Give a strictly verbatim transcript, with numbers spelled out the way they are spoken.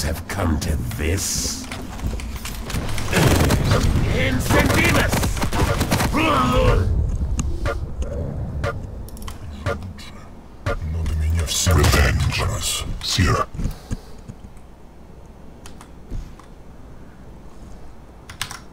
have come to this? Incendimus! Надо меня все. Revenge us, Sierra.